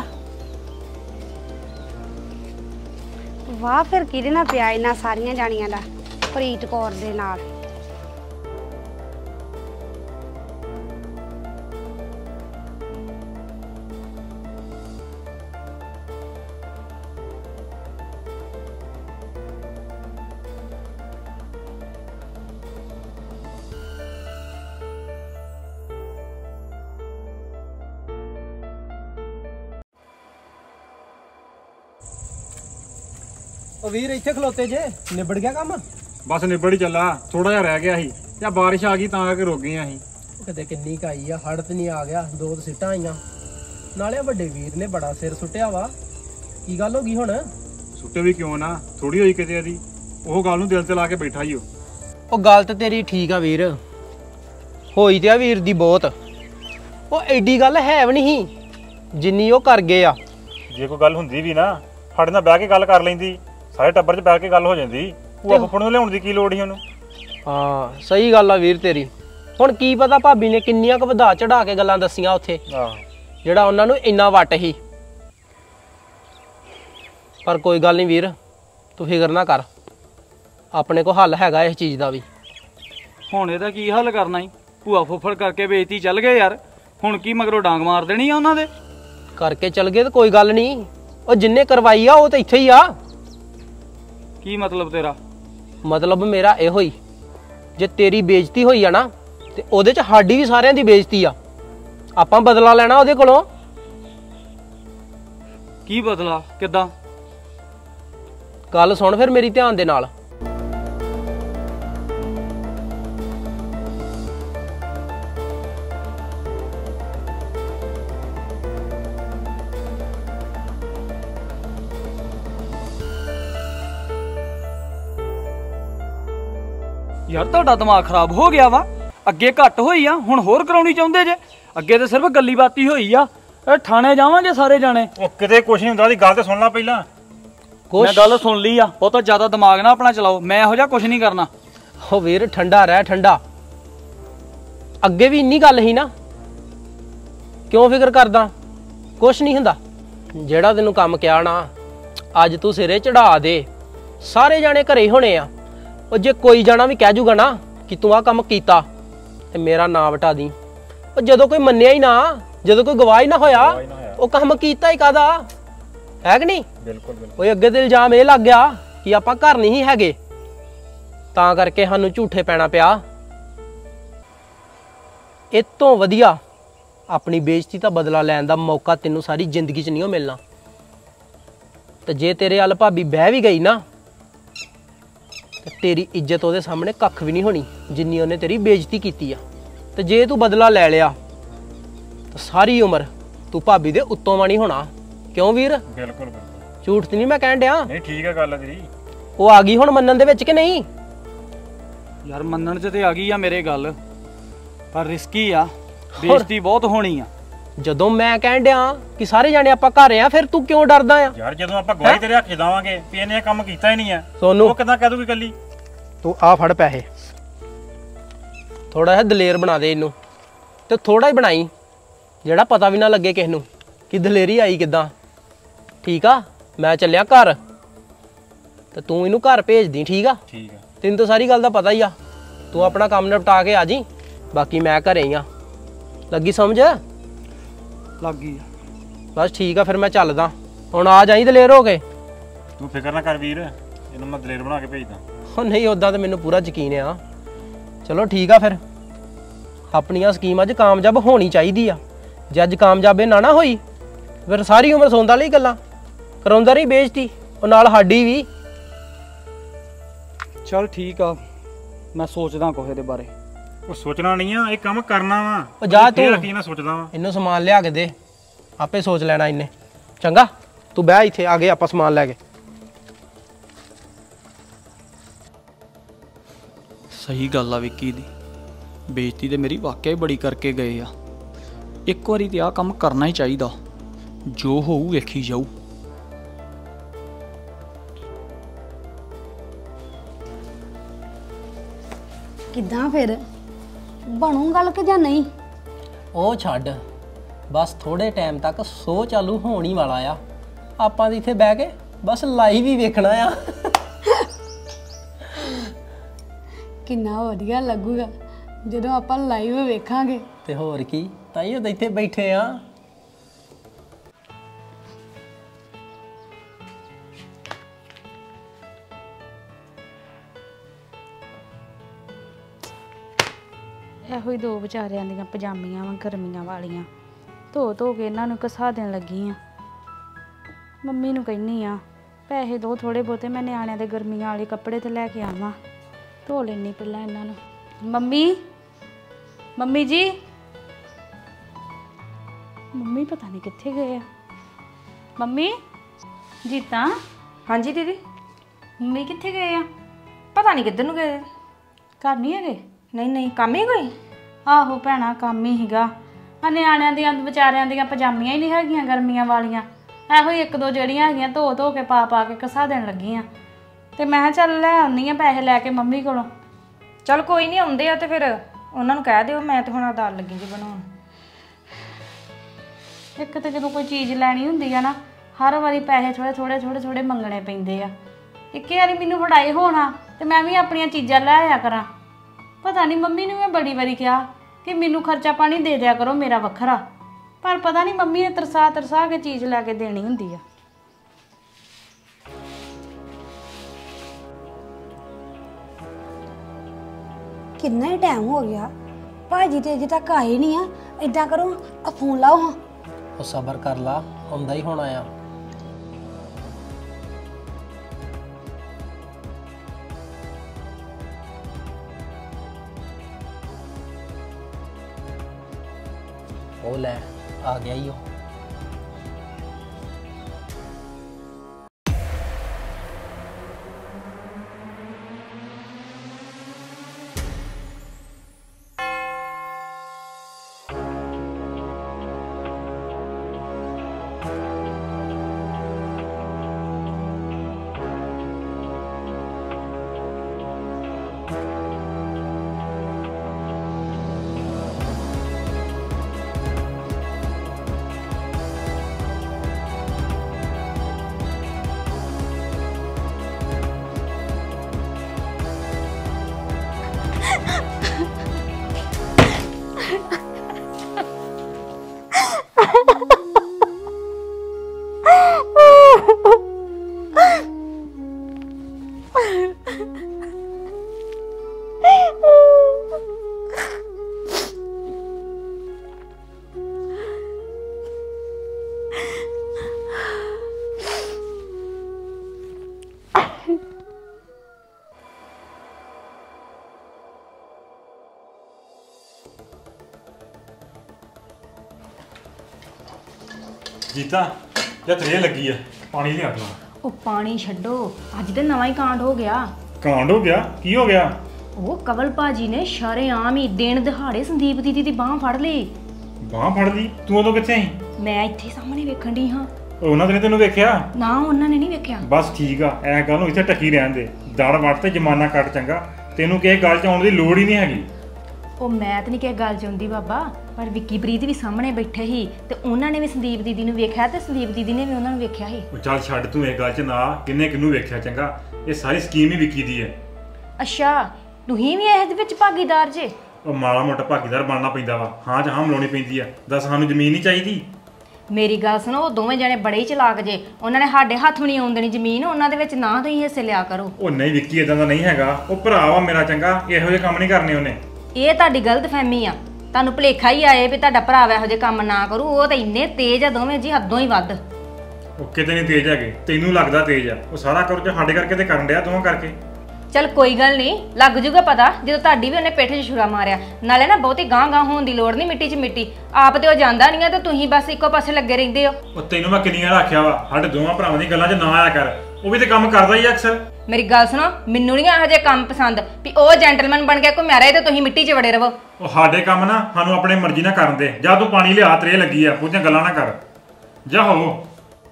B: ਵਾਹ, ਫਿਰ ਕਿਹਦੇ ਨਾਲ ਪਿਆ ਇਹਨਾਂ ਸਾਰੀਆਂ ਜਾਣੀਆਂ ਦਾ? ਪ੍ਰੀਤ ਕੌਰ ਦੇ ਨਾਲ।
E: ਉਹ ਵੀਰ ਇੱਥੇ ਖਲੋਤੇ ਜੇ, ਨਿਬੜ ਗਿਆ ਕੰਮ?
F: ਬਸ ਨਿਬੜ ਹੀ ਚੱਲਾ, ਥੋੜਾ ਜਿਹਾ ਰਹਿ ਗਿਆ ਸੀ ਜਾਂ ਬਾਰਿਸ਼ ਆ ਗਈ ਤਾਂ ਕਰਕੇ ਰੁਕ ਗਏ ਅਸੀਂ।
E: ਕਿਤੇ ਕਿੰਨੀ ਕਾਈ ਆ, ਹੜ ਤੇ ਨਹੀਂ ਆ ਗਿਆ, 2 ਸਿੱਟਾਂ ਆਈਆਂ। ਨਾਲੇ ਵੱਡੇ ਵੀਰ ਨੇ ਬੜਾ ਸਿਰ ਸੁੱਟਿਆ ਵਾ, ਕੀ ਗੱਲ ਹੋ ਗਈ ਹੁਣ?
F: ਸੁੱਟੇ ਵੀ ਕਿਉਂ ਨਾ, ਥੋੜੀ ਹੋਈ ਕਿਤੇ ਇਹਦੀ, ਉਹ ਗੱਲ ਨੂੰ ਦਿਲ ਤੇ ਲਾ ਕੇ ਬੈਠਾ ਹੀ
E: ਉਹ ਗੱਲ ਤੇ ਤੇਰੀ ਠੀਕ ਆ ਵੀਰ, ਹੋਈ ਤੇ ਆ ਵੀਰ ਦੀ ਬਹੁਤ। ਉਹ ਐਡੀ ਗੱਲ ਹੈ ਵੀ ਨਹੀਂ ਜਿੰਨੀ ਉਹ ਕਰ ਗਏ ਆ।
F: ਜੇ ਕੋਈ ਗੱਲ ਹੁੰਦੀ ਵੀ ਨਾ, ਸਾਡੇ ਨਾਲ ਬਹਿ ਕੇ ਗੱਲ ਕਰ ਲੈਂਦੀ, ਸਾਰੇ ਟੱਬਰ 'ਚ ਬਹਿ ਕੇ ਗੱਲ ਹੋ ਜਾਂਦੀ। ਭੂਆ ਫੁੱਫੜ ਨੂੰ ਲਿਆਉਣ ਦੀ ਕੀ ਲੋੜ ਸੀ ਉਹਨੂੰ?
E: ਹਾਂ ਸਹੀ ਗੱਲ ਆ ਵੀਰ ਤੇਰੀ। ਹੁਣ ਕੀ ਪਤਾ ਭਾਬੀ ਨੇ ਕਿੰਨੀਆਂ ਕੁ ਵਧਾ ਚੜਾ ਕੇ ਗੱਲਾਂ ਦੱਸੀਆਂ ਉੱਥੇ, ਜਿਹੜਾ ਉਹਨਾਂ ਨੂੰ ਇੰਨਾ ਵੱਟ ਸੀ। ਪਰ ਕੋਈ ਗੱਲ ਨਹੀਂ ਵੀਰ, ਤੂੰ ਫਿਕਰ ਨਾ ਕਰ, ਆਪਣੇ ਕੋਲ ਹੱਲ ਹੈਗਾ ਇਸ ਚੀਜ਼ ਦਾ ਵੀ।
G: ਹੁਣ ਇਹਦਾ ਕੀ ਹੱਲ ਕਰਨਾ ਈ? ਭੂਆ ਫੁੱਫੜ ਕਰਕੇ ਬੇਇੱਜ਼ਤੀ ਚੱਲ ਗਏ ਯਾਰ, ਹੁਣ ਕੀ ਮਗਰੋਂ ਡਾਂਗ ਮਾਰ ਦੇਣੀ ਆ ਉਹਨਾਂ ਦੇ?
E: ਕਰਕੇ ਚੱਲ ਗਏ ਤਾਂ ਕੋਈ ਗੱਲ ਨਹੀਂ, ਉਹ ਜਿੰਨੇ ਕਰਵਾਈ ਆ ਉਹ ਤਾਂ ਇੱਥੇ ਹੀ ਆ।
G: ਕੀ ਮਤਲਬ ਤੇਰਾ?
E: ਮਤਲਬ ਮੇਰਾ ਇਹੋ ਹੀ, ਜੇ ਤੇਰੀ ਬੇਇੱਜ਼ਤੀ ਹੋਈ ਆ ਨਾ ਤੇ ਉਹਦੇ 'ਚ ਸਾਡੀ ਵੀ ਸਾਰਿਆਂ ਦੀ ਬੇਇੱਜ਼ਤੀ ਆ। ਆਪਾਂ ਬਦਲਾ ਲੈਣਾ ਉਹਦੇ ਕੋਲੋਂ।
G: ਕੀ ਬਦਲਾ? ਕਿੱਦਾਂ?
E: ਗੱਲ ਸੁਣ ਫਿਰ ਮੇਰੀ ਧਿਆਨ ਦੇ ਨਾਲ।
G: ਯਾਰ ਤੁਹਾਡਾ ਦਿਮਾਗ ਖਰਾਬ ਹੋ ਗਿਆ ਵਾ। ਅੱਗੇ ਘੱਟ ਹੋਈ ਆ, ਹੁਣ ਹੋਰ ਕਰਾਉਣੀ ਚਾਹੁੰਦੇ ਜੇ? ਅੱਗੇ ਤੇ ਸਿਰਫ ਗੱਲੀ ਬਾਤੀ ਹੋਈ ਆ। ਇਹ ਥਾਣੇ ਜਾਵਾਂਗੇ ਸਾਰੇ ਜਾਣੇ।
F: ਉਹ ਕਿਤੇ ਕੁਛ ਨਹੀਂ ਹੁੰਦਾ, ਦੀ ਗੱਲ ਤੇ ਸੁਣ ਲੈ ਪਹਿਲਾਂ।
G: ਮੈਂ ਗੱਲ ਸੁਣ ਲਈ ਆ, ਬਹੁਤਾ ਜ਼ਿਆਦਾ ਦਿਮਾਗ ਨਾ ਆਪਣਾ ਚਲਾਓ, ਮੈਂ ਇਹੋ ਜਿਹਾ ਕੁਛ ਨਹੀਂ ਕਰਨਾ।
E: ਹੋ ਵੀਰ ਠੰਡਾ ਰਹਿ, ਠੰਡਾ। ਅੱਗੇ ਵੀ ਇੰਨੀ ਗੱਲ ਹੀ ਨਾ, ਕਿਉਂ ਫਿਕਰ ਕਰਦਾ? ਕੁਛ ਨਹੀਂ ਹੁੰਦਾ। ਜਿਹੜਾ ਤੈਨੂੰ ਕੰਮ ਕਿਹਾ ਨਾ, ਅੱਜ ਤੂੰ ਸਿਰੇ ਚੜਾ ਦੇ, ਸਾਰੇ ਜਾਣੇ ਘਰੇ ਹੋਣੇ ਆ। ਉਹ ਜੇ ਕੋਈ ਜਾਣਾ ਵੀ ਕਹਿ ਜੂਗਾ ਨਾ ਕਿ ਤੂੰ ਆਹ ਕੰਮ ਕੀਤਾ ਤੇ ਮੇਰਾ ਨਾਂ ਵਟਾ ਦੀ। ਉਹ ਜਦੋਂ ਕੋਈ ਮੰਨਿਆ ਹੀ ਨਾ, ਜਦੋਂ ਕੋਈ ਗਵਾਹ ਹੀ ਨਾ ਹੋਇਆ, ਉਹ ਕੰਮ ਕੀਤਾ ਹੀ ਕਾਹਦਾ? ਹੈ ਕਿ ਨਹੀਂ?
F: ਬਿਲਕੁਲ ਬਿਲਕੁਲ।
E: ਉਹ ਅੱਗੇ ਤੇ ਇਲਜ਼ਾਮ ਇਹ ਲੱਗ ਗਿਆ ਕਿ ਆਪਾਂ ਘਰ ਨਹੀਂ ਹੈਗੇ, ਤਾਂ ਕਰਕੇ ਸਾਨੂੰ ਝੂਠੇ ਪੈਣਾ ਪਿਆ। ਇਹ ਤੋਂ ਵਧੀਆ ਆਪਣੀ ਬੇਇੱਜ਼ਤੀ ਦਾ ਬਦਲਾ ਲੈਣ ਦਾ ਮੌਕਾ ਤੈਨੂੰ ਸਾਰੀ ਜ਼ਿੰਦਗੀ 'ਚ ਨਹੀਂ ਮਿਲਣਾ। ਤੇ ਜੇ ਤੇਰੇ ਵੱਲ ਭਾਬੀ ਬਹਿ ਵੀ ਗਈ ਨਾ, ਤੇ ਤੇਰੀ ਇੱਜ਼ਤ ਉਹਦੇ ਸਾਹਮਣੇ ਕੱਖ ਵੀ ਨਹੀਂ ਹੋਣੀ ਜਿੰਨੀ ਉਹਨੇ ਤੇਰੀ ਬੇਇੱਜ਼ਤੀ ਕੀਤੀ ਆ। ਤੇ ਜੇ ਤੂੰ ਬਦਲਾ ਲੈ ਲਿਆ ਤਾਂ ਸਾਰੀ ਉਮਰ ਤੂੰ ਭਾਬੀ ਦੇ ਉੱਤੋਂ ਵਾਂ ਨਹੀਂ ਹੋਣਾ। ਕਿਉਂ ਵੀਰ?
F: ਬਿਲਕੁਲ ਬਿਲਕੁਲ,
E: ਝੂਠ ਤੇ ਨਹੀਂ ਮੈਂ ਕਹਿਣ ਡਿਆ।
F: ਨਹੀਂ ਠੀਕ ਹੈ ਗੱਲ ਤੇਰੀ।
E: ਉਹ ਆ ਗਈ ਹੁਣ ਮੰਨਣ ਦੇ ਵਿੱਚ ਕਿ ਨਹੀਂ?
G: ਯਾਰ ਮੰਨਣ 'ਚ ਤੇ ਆ ਗਈ ਆ ਮੇਰੇ ਗੱਲ, ਪਰ ਰਿਸਕੀ ਆ, ਬੇਇੱਜ਼ਤੀ ਬਹੁਤ ਹੋਣੀ ਆ।
E: ਜਦੋਂ ਮੈਂ ਕਹਿਣ ਡਿਆ ਕਿ ਸਾਰੇ ਜਾਣੇ ਆਪਾਂ ਘਰ ਆ, ਫਿਰ ਤੂੰ ਕਿਉਂ ਡਰਦਾ ਆ?
F: ਯਾਰ ਜਦੋਂ ਆਪਾਂ ਗਵਾਹੀ ਤੇਰੇ ਹੱਥ 'ਚ ਦੇਵਾਂਗੇ ਵੀ ਇਹਨੇ ਇਹ ਕੰਮ ਕੀਤਾ ਹੀ ਨਹੀਂ ਆ,
E: ਸੋਨੂੰ
F: ਉਹ ਕਿੱਦਾਂ ਕਹਿ ਦੂਗੀ ਕੱਲੀ?
E: ਤੂੰ ਆ ਫੜ ਪੈਸੇ, ਥੋੜਾ ਜਿਹਾ ਦਲੇਰ ਬਣਾ ਦੇ ਇਹਨੂੰ, ਤੇ ਥੋੜਾ ਹੀ ਬਣਾਈ ਜਿਹੜਾ ਪਤਾ ਵੀ ਨਾ ਲੱਗੇ ਕਿਸ ਨੂੰ ਕਿ ਦਲੇਰੀ ਆਈ ਕਿੱਦਾਂ। ਠੀਕ ਆ? ਮੈਂ ਚੱਲਿਆ ਘਰ, ਤੇ ਤੂੰ ਇਹਨੂੰ ਘਰ ਭੇਜ ਦੀ। ਠੀਕ ਆ?
F: ਠੀਕ ਆ।
E: ਤੈਨੂੰ ਤਾਂ ਸਾਰੀ ਗੱਲ ਦਾ ਪਤਾ ਹੀ ਆ। ਤੂੰ ਆਪਣਾ ਕੰਮ ਨਿਪਟਾ ਕੇ ਆ ਜੀ, ਬਾਕੀ ਮੈਂ ਘਰੇ ਹੀ ਆ। ਲੱਗੀ ਸਮਝ?
G: ਲੱਗ ਗਈ ਆ।
E: ਬਸ ਠੀਕ ਆ, ਫਿਰ ਮੈਂ ਚੱਲਦਾ ਹੁਣ। ਆ ਜਾਈ ਦਲੇਰ ਹੋ ਕੇ।
F: ਤੂੰ ਫਿਕਰ ਨਾ ਕਰ ਵੀਰ, ਇਹਨੂੰ ਮੈਂ ਦਲੇਰ ਬਣਾ ਕੇ ਭੇਜਦਾ।
E: ਉਹ ਨਹੀਂ, ਉੱਦਾਂ ਤਾਂ ਮੈਨੂੰ ਪੂਰਾ ਯਕੀਨ ਆ। ਚਲੋ ਠੀਕ ਆ, ਫਿਰ ਆਪਣੀਆਂ ਸਕੀਮਾਂ 'ਚ ਕਾਮਯਾਬ ਹੋਣੀ ਚਾਹੀਦੀ ਆ। ਜੇ ਅੱਜ ਕਾਮਯਾਬ ਇਹ ਨਾ ਹੋਈ, ਫਿਰ ਸਾਰੀ ਉਮਰ ਸੌਂਦਾ ਲਈ ਗੱਲਾਂ ਕਰਾਉਂਦਾ ਰਹੀ ਬੇਇੱਜ਼ਤੀ, ਉਹ ਨਾਲ ਸਾਡੀ ਵੀ।
G: ਚੱਲ ਠੀਕ ਆ, ਮੈਂ ਸੋਚਦਾ ਕੁਝ ਇਹਦੇ ਬਾਰੇ।
F: ਉਹ ਸੋਚਣਾ ਨਹੀਂ ਆ, ਇਹ ਕੰਮ ਕਰਨਾ ਵਾ।
E: ਉਹ ਜਾ ਤੂੰ,
F: ਮੈਂ ਸੋਚਦਾ ਵਾ।
E: ਇਹਨੂੰ ਸਮਾਨ ਲਿਆ ਕੇ ਦੇ, ਆਪੇ ਸੋਚ ਲੈਣਾ ਇਹਨੇ। ਚੰਗਾ, ਤੂੰ ਬਹਿ ਇੱਥੇ, ਆ ਗਏ ਆਪਾਂ ਸਮਾਨ ਲੈ ਕੇ।
G: ਸਹੀ ਗੱਲ ਆ ਵਿੱਕੀ ਦੀ, ਬੇਇੱਜ਼ਤੀ ਤੇ ਮੇਰੀ ਵਾਕਿਆ ਬੜੀ ਕਰਕੇ ਗਏ ਆ। ਇੱਕ ਵਾਰੀ ਤੇ ਆਹ ਕੰਮ ਕਰਨਾ ਹੀ ਚਾਹੀਦਾ, ਜੋ ਹੋਊ ਵੇਖੀ ਜਾਊ।
B: ਕਿੱਦਾਂ ਫਿਰ ਬਣੂ ਗੱਲ ਕਿ ਜਾਂ ਨਹੀਂ?
E: ਉਹ ਛੱਡ, ਬਸ ਥੋੜੇ ਟਾਈਮ ਤੱਕ ਸੋ ਚਾਲੂ ਹੋਣ ਹੀ ਵਾਲਾ ਆ। ਆਪਾਂ ਦੀ ਇੱਥੇ ਬਹਿ ਕੇ ਬਸ ਲਾਈਵ ਹੀ ਵੇਖਣਾ ਆ।
B: ਕਿੰਨਾ ਵਧੀਆ ਲੱਗੂਗਾ ਜਦੋਂ ਆਪਾਂ ਲਾਈਵ ਵੇਖਾਂਗੇ।
E: ਤੇ ਹੋਰ ਕੀ, ਤਾਈਓ ਤਾਂ ਇੱਥੇ ਬੈਠੇ ਆ।
D: ਇਹੋ ਹੀ ਦੋ ਵਿਚਾਰਿਆਂ ਦੀਆਂ ਪਜਾਮੀਆਂ ਵਾਂ ਗਰਮੀਆਂ ਵਾਲੀਆਂ, ਧੋ ਧੋ ਕੇ ਇਹਨਾਂ ਨੂੰ ਘਸਾ ਦੇਣ ਲੱਗੀ ਆ। ਮੰਮੀ ਨੂੰ ਕਹਿੰਨੀ ਆ ਪੈਸੇ ਦੋ ਥੋੜੇ ਬਹੁਤੇ, ਮੈਂ ਨਿਆਣਿਆਂ ਦੇ ਗਰਮੀਆਂ ਵਾਲੇ ਕੱਪੜੇ ਤੇ ਲੈ ਕੇ ਆਵਾਂ, ਧੋ ਲੈਣੀ ਪਹਿਲਾਂ ਇਹਨਾਂ ਨੂੰ। ਮੰਮੀ, ਮੰਮੀ ਜੀ, ਮੰਮੀ ਪਤਾ ਨਹੀਂ ਕਿੱਥੇ ਗਏ ਆ। ਮੰਮੀ ਜੀਤਾ।
C: ਹਾਂਜੀ ਦੀਦੀ।
D: ਮੰਮੀ ਕਿੱਥੇ ਗਏ ਆ?
C: ਪਤਾ ਨਹੀਂ ਕਿੱਧਰ ਨੂੰ ਗਏ।
D: ਘਰ ਨਹੀਂ ਹੈਗੇ?
C: ਨਹੀਂ ਨਹੀਂ, ਕੰਮ ਹੀ ਕੋਈ?
D: ਆਹੋ ਭੈਣਾ, ਕੰਮ ਹੀ ਸੀਗਾ। ਆ ਨਿਆਣਿਆਂ ਦੀਆਂ ਵਿਚਾਰਿਆਂ ਦੀਆਂ ਪਜਾਮੀਆਂ ਹੀ ਨਹੀਂ ਹੈਗੀਆਂ ਗਰਮੀਆਂ ਵਾਲੀਆਂ, ਇਹੋ ਹੀ ਇੱਕ ਦੋ ਜਿਹੜੀਆਂ ਹੈਗੀਆਂ ਧੋ ਧੋ ਕੇ ਪਾ ਪਾ ਕੇ ਘਸਾ ਦੇਣ ਲੱਗੀ ਆ। ਤੇ ਮੈਂ ਕਿਹਾ ਚੱਲ ਲੈ ਆਉਂਦੀ ਆ ਪੈਸੇ ਲੈ ਕੇ ਮੰਮੀ ਕੋਲੋਂ।
C: ਚਲ ਕੋਈ ਨਹੀਂ, ਆਉਂਦੇ ਆ ਤੇ ਫਿਰ ਉਹਨਾਂ ਨੂੰ ਕਹਿ ਦਿਓ ਮੈਂ ਤੇ ਹੁਣ ਦਾਲ ਲੱਗੀ ਜੀ ਬਣਾਉਣ।
D: ਇੱਕ ਤਾਂ ਜਦੋਂ ਕੋਈ ਚੀਜ਼ ਲੈਣੀ ਹੁੰਦੀ ਆ ਨਾ, ਹਰ ਵਾਰੀ ਪੈਸੇ ਥੋੜੇ ਮੰਗਣੇ ਪੈਂਦੇ ਆ। ਇੱਕੇ ਵਾਰੀ ਮੈਨੂੰ ਫੜਾਏ ਹੋਣਾ ਤੇ ਮੈਂ ਵੀ ਆਪਣੀਆਂ ਚੀਜ਼ਾਂ ਲੈ ਆਇਆ ਕਰਾਂ। ਪਤਾ ਨਹੀਂ ਮੰਮੀ ਨੂੰ ਮੈਂ ਬੜੀ ਵਾਰੀ ਕਿਹਾ ਕਿ ਮੈਨੂੰ ਖਰਚਾ ਪਾਣੀ ਦੇ ਦਿਆ ਕਰੋ ਮੇਰਾ ਵੱਖਰਾ, ਪਰ ਪਤਾ ਨਹੀਂ ਮੰਮੀ ਨੇ ਤਰਸਾ ਕੇ ਚੀਜ਼ ਲੈ ਕੇ ਦੇਣੀ ਹੁੰਦੀ ਆ।
B: ਕਿੰਨਾ ਹੀ ਟਾਈਮ ਹੋ ਗਿਆ, ਭਾਜੀ ਤੇ ਅਜੇ ਤੱਕ ਆਏ ਨਹੀਂ ਆ। ਇਦਾਂ ਕਰੋ ਆ ਫੋਨ ਲਾਓ ਹਾਂ।
E: ਉਹ ਸਬਰ ਕਰ ਲਾ, ਆਉਂਦਾ ਹੀ ਹੋਣਾ ਆ। ਉਹ ਲੈ ਆ ਗਿਆ ਹੀ ਉਹ।
F: ਜੀਤਾ ਜਾਂ ਤਰੇ ਲੱਗੀ ਆ, ਪਾਣੀ ਲਿਆ ਲਾ।
C: ਉਹ ਪਾਣੀ ਛੱਡੋ, ਅੱਜ ਤੇ ਨਵਾਂ ਹੀ ਕਾਂਡ ਹੋ ਗਿਆ।
F: ਕਾਂਡ ਹੋ ਗਿਆ? ਕੀ ਹੋ ਗਿਆ?
C: ਉਹ ਕਵਲ ਭਾਜੀ ਨੇ ਸ਼ਰੇਆਮ ਹੀ ਦਿਨ ਦਿਹਾੜੇ ਸੰਦੀਪ ਦੀਦੀ ਦੀ ਬਾਹ ਫੜ ਲਈ।
F: ਬਾਹ ਫੜ ਲਈ? ਤੂੰ ਉਦੋਂ ਕਿੱਥੇ ਸੀ?
C: ਮੈਂ ਇੱਥੇ ਸਾਹਮਣੇ ਵੇਖਣ ਦੀ ਹਾਂ।
F: ਉਹਨਾਂ ਨੇ ਤੈਨੂੰ ਵੇਖਿਆ?
C: ਨਾ, ਉਹਨਾਂ ਨੇ ਨਹੀਂ ਵੇਖਿਆ।
F: ਬਸ ਠੀਕ ਆ, ਐ ਗੱਲ ਨੂੰ ਇੱਥੇ ਟੱਕੀ ਰਹਿਣ ਦੇ। ਦੜ ਵੱਟ ਤੇ ਜਮਾਨਾ ਕੱਟ ਚੰਗਾ, ਤੈਨੂੰ ਕਿਸੇ ਗੱਲ 'ਚ ਆਉਣ ਦੀ ਲੋੜ ਹੀ ਨਹੀਂ ਹੈਗੀ।
C: ਉਹ ਮੈਂ ਤਾਂ ਨਹੀਂ ਕਿਸੇ ਗੱਲ 'ਚ ਆਉਂਦੀ ਬਾਬਾ, ਪਰ ਵਿੱਕੀ ਪ੍ਰੀਤ ਵੀ ਸਾਹਮਣੇ ਬੈਠੇ ਸੀ ਤੇ ਉਹਨਾਂ ਨੇ ਵੀ ਸੰਦੀਪ ਦੀਦੀ ਨੂੰ ਵੇਖਿਆ ਤੇ ਸੰਦੀਪ ਦੀਦੀ ਨੇ ਵੀ ਉਹਨਾਂ ਨੂੰ ਵੇਖਿਆ ਸੀ।
F: ਉਹ ਚੱਲ ਛੱਡ ਤੂੰ ਇਹ ਗੱਲ 'ਚ ਨਾ, ਕਿੰਨੇ ਕਿਹਨੂੰ ਵੇਖਿਆ ਚੰਗਾ। ਇਹ ਸਾਰੀ ਸਕੀਮ ਹੀ ਵਿੱਕੀ ਦੀ ਹੈ।
C: ਅੱਛਾ, ਤੁਸੀਂ ਵੀ ਇਹਦੇ ਵਿੱਚ ਭਾਗੀਦਾਰ ਜੇ?
F: ਉਹ ਮਾੜਾ ਮੋਟਾ ਭਾਗੀਦਾਰ ਬਣਨਾ ਪੈਂਦਾ ਵਾ, ਹਾਂ ਜਾਂ ਹਾਂ ਮਿਲਾਉਣੀ ਪੈਂਦੀ ਆ। ਦੱਸ ਸਾਨੂੰ ਜ਼ਮੀਨ ਨਹੀਂ ਚਾਹੀਦੀ?
C: ਮੇਰੀ ਗੱਲ ਸੁਣੋ, ਉਹ ਦੋਵੇਂ ਜਣੇ ਬੜੇ ਹੀ ਚਲਾਕ ਜੇ, ਉਹਨਾਂ ਨੇ ਸਾਡੇ ਹੱਥ ਵੀ ਨਹੀਂ ਆਉਣ ਦੇਣੀ ਜ਼ਮੀਨ, ਉਹਨਾਂ ਦੇ ਵਿੱਚ ਨਾ ਤੁਸੀਂ ਹਿੱਸੇ ਲਿਆ ਕਰੋ।
F: ਉਹ ਨਹੀਂ, ਵਿੱਕੀ ਇਦਾਂ ਦਾ ਨਹੀਂ ਹੈਗਾ, ਉਹ ਭਰਾ ਵਾ ਮੇਰਾ ਚੰਗਾ, ਇਹੋ ਜਿਹੇ ਕੰਮ ਨਹੀਂ ਕਰਨੇ ਉਹਨੇ।
C: ਇਹ ਤੁਹਾਡੀ ਗਲਤਫਹਿਮੀ ਆ, ਤੁਹਾਨੂੰ ਭੁਲੇਖਾ ਹੀ ਆਏ ਵੀ ਤੁਹਾਡਾ ਭਰਾ ਇਹੋ ਜਿਹੇ ਕੰਮ ਨਾ ਕਰੂ। ਉਹ ਤਾਂ ਇੰਨੇ ਤੇਜ਼ ਆ ਦੋਵੇਂ ਜੀ, ਹੱਦੋਂ ਹੀ ਵੱਧ।
F: ਉਹ ਕਿਤੇ ਨਹੀਂ ਤੇਜ਼ ਹੈਗੇ, ਤੈਨੂੰ ਲੱਗਦਾ ਤੇਜ਼ ਆ। ਉਹ ਸਾਰਾ ਕੁਝ ਸਾਡੇ ਕਰਕੇ ਤੇ ਕਰਨ ਡਿਆ, ਦੋਵਾਂ ਕਰਕੇ।
C: ਚੱਲ ਕੋਈ ਗੱਲ ਨਹੀਂ, ਲੱਗ ਜੂਗਾ ਪਤਾ ਜਦੋਂ ਤੁਹਾਡੀ ਵੀ ਉਹਨੇ ਪਿੱਠ 'ਚ ਛੁਰਾ ਮਾਰਿਆ। ਨਾਲੇ ਨਾ ਬਹੁਤੀ ਗਾਂ ਹੋਣ ਦੀ ਲੋੜ ਨਹੀਂ, ਮਿੱਟੀ 'ਚ ਮਿੱਟੀ ਆਪ ਤੇ ਉਹ ਜਾਂਦਾ ਨਹੀਂ ਆ ਤੇ ਤੁਸੀਂ ਬਸ ਇੱਕੋ ਪਾਸੇ ਲੱਗੇ ਰਹਿੰਦੇ ਹੋ।
F: ਉਹ ਤੈਨੂੰ ਮੈਂ ਕਿੰਨੀਆਂ ਆਖਿਆ ਵਾ ਸਾਡੇ ਦੋਵਾਂ ਭਰਾਵਾਂ ਦੀ ਗੱਲਾਂ 'ਚ ਨਾ ਆਇਆ ਕਰ, ਉਹ ਵੀ ਤੇ ਕੰਮ ਕਰਦਾ ਹੀ ਅਕਸਰ।
C: ਮੇਰੀ ਗੱਲ ਸੁਣੋ, ਮੈਨੂੰ ਨਹੀਂ ਇਹੋ ਜਿਹੇ ਕੰਮ ਪਸੰਦ ਵੀ ਉਹ ਜੈਂਟਲਮੈਨ ਬਣ ਕੇ ਘੁੰਮਿਆ ਰਹੇ ਤੇ ਤੁਸੀਂ ਮਿੱਟੀ 'ਚ ਵੜੇ ਰਹੋ।
F: ਉਹ ਸਾਡੇ ਕੰਮ ਨਾ ਸਾਨੂੰ ਆਪਣੇ ਮਰਜ਼ੀ ਨਾਲ ਕਰਨ ਦੇ। ਜਾਂ ਤੂੰ ਪਾਣੀ ਲਿਆ, ਤਰੇ ਲੱਗੀ ਆ, ਬਹੁਤੀਆਂ ਗੱਲਾਂ ਨਾ ਕਰ ਜਾ। ਹੋ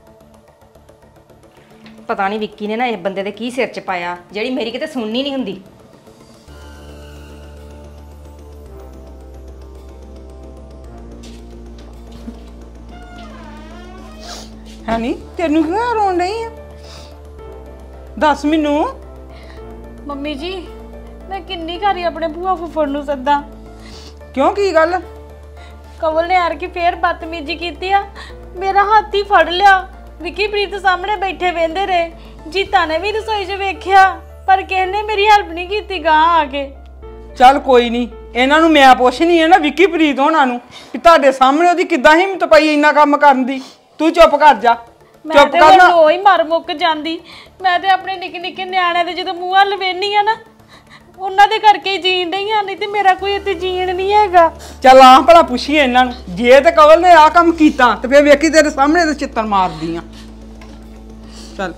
C: ਪਤਾ ਨਹੀਂ ਵਿੱਕੀ ਨੇ ਨਾ ਇਸ ਬੰਦੇ ਦੇ ਕੀ ਸਿਰ 'ਚ ਪਾਇਆ, ਜਿਹੜੀ ਮੇਰੀ ਕਿਤੇ ਸੁਣਨੀ ਨਹੀਂ ਹੁੰਦੀ।
A: ਹੈ ਨਹੀਂ ਤੈਨੂੰ ਕਿਉਂ ਰੋਣ ਨਹੀਂ ਆ ਦੱਸ ਮੈਨੂੰ।
D: ਮੰਮੀ ਜੀ ਮੈਂ ਕਿੰਨੀ ਘਰੀ ਆਪਣੇ ਭੂਆ ਫੁੱਫੜ ਨੂੰ ਸੱਦਾਂ।
A: ਕਿਉਂ ਕੀ ਗੱਲ?
D: ਕਵਲ ਨੇ ਆਰ ਕੀ ਫੇਰ ਬਦਤਮੀਜ਼ੀ ਕੀਤੀ ਆ, ਮੇਰਾ ਹੱਥ ਹੀ ਫੜ ਲਿਆ। ਵਿੱਕੀ ਪ੍ਰੀਤ ਸਾਹਮਣੇ ਬੈਠੇ ਵੇਂਦੇ ਰਹੇ, ਜੀਤਾ ਨੇ ਵੀ ਰਸੋਈ 'ਚ ਵੇਖਿਆ ਪਰ ਕਿਸੇ ਨੇ ਮੇਰੀ ਹੈਲਪ ਨਹੀਂ ਕੀਤੀ ਗਾਂ ਆ ਕੇ।
A: ਚੱਲ ਕੋਈ ਨਹੀਂ, ਇਹਨਾਂ ਨੂੰ ਮੈਂ ਪੁੱਛਣੀ ਹੈ ਨਾ ਵਿੱਕੀ ਪ੍ਰੀਤ ਹੋਣਾ ਨੂੰ ਕਿ ਤੁਹਾਡੇ ਸਾਹਮਣੇ ਉਹਦੀ ਕਿੱਦਾਂ ਹਿੰਮਤ ਪਈ ਇੰਨਾ ਕੰਮ ਕਰਨ ਦੀ। ਤੂੰ ਚੁੱਪ ਕਰ ਜਾ,
D: ਮੈਂ ਤੇ ਹੁਣ ਰੋ ਹੀ ਮਰ ਮੁੱਕ ਜਾਂਦੀ। ਮੈਂ ਤੇ ਆਪਣੇ ਨਿੱਕੇ ਨਿੱਕੇ ਨਿਆਣਿਆਂ ਦੇ ਜਦੋਂ ਮੂੰਹ ਵੱਲ ਵੇਖਨੀ ਆ ਨਾ, ਉਹਨਾਂ ਦੇ ਕਰਕੇ ਹੀ ਜੀਣ ਡਈ ਆ, ਨਹੀਂ ਤੇ ਮੇਰਾ ਕੋਈ ਇੱਥੇ ਜੀਣ ਨਹੀਂ ਹੈਗਾ।
A: ਚੱਲ ਆ ਭਲਾ ਪੁੱਛੀਏ ਇਹਨਾਂ ਨੂੰ, ਜੇ ਤੇ ਕਵਲ ਨੇ ਆਹ ਕੰਮ ਕੀਤਾ ਤੇ ਫੇਰ ਵੇਖੀ ਤੇਰੇ ਸਾਹਮਣੇ ਤੇ ਚਿੱਤਰ ਮਾਰਦੀ ਆ। ਚੱਲ